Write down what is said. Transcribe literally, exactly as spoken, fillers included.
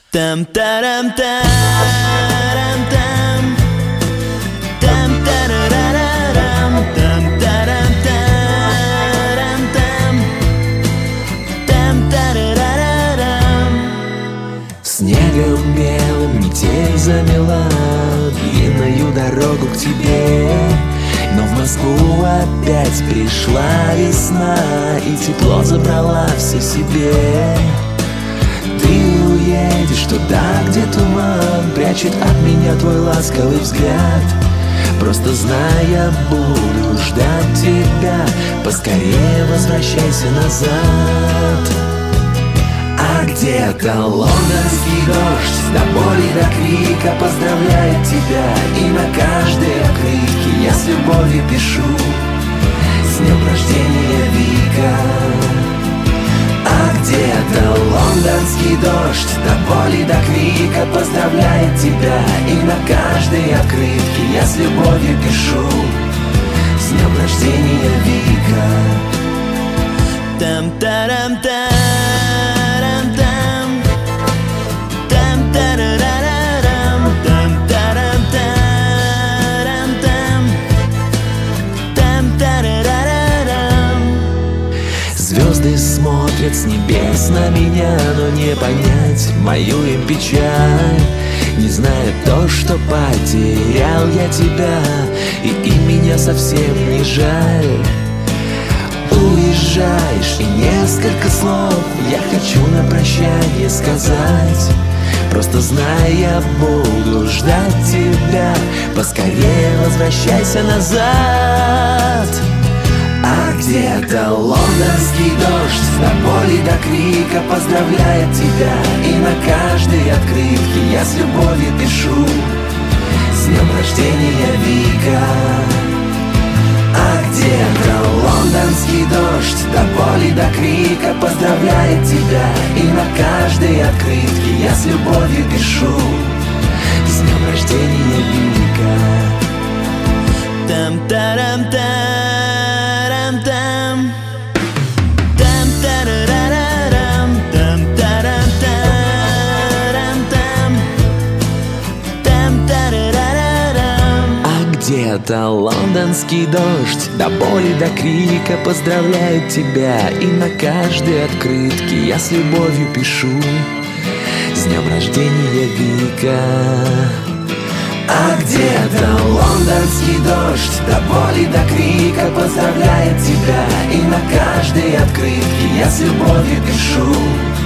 Там тарам тарам там там тарарарам там тарам тарам там там тарарарам. Снегом белым метель замела длинную дорогу к тебе, но в Москву опять пришла весна и тепло забрала все себе. Ты уедешь туда, где туман прячет от меня твой ласковый взгляд. Просто знай, я буду ждать тебя, поскорее возвращайся назад. А где-то лондонский дождь до боли, до крика поздравляет тебя, и на каждой открытке я с любовью пишу: с днем рождения, Вика. А где-то лондонский дождь до боли, до крика поздравляет тебя, и на каждой открытке я с любовью пишу: с днем рождения, Вика. Там тарам тарам там там тарарарам там тарам тарам там там тарарарам. Звезды смотрят с небес на меня, но не понять мою им печаль, не зная то, что потерял я тебя, и им меня совсем не жаль. Уезжаешь, и несколько слов я хочу на прощание сказать. Просто знай, я буду ждать тебя, поскорее возвращайся назад. А где-то лондонский дождь до боли, до крика поздравляет тебя, и на каждой открытке я с любовью пишу: с днем рождения, Вика. А где-то лондонский дождь до боли, до крика поздравляет тебя, и на каждой открытке я с любовью пишу: с днем рождения, Вика. Там тарам тарам там там тарарарам там тарам тарам там там тарарарам. А где-то лондонский дождь до боли, до крика поздравляет тебя, и на каждой открытке я с любовью пишу: с днем рождения, Вика. А где-то лондонский дождь до боли, до крика поздравляет тебя, и на каждой открытке я с любовью пишу: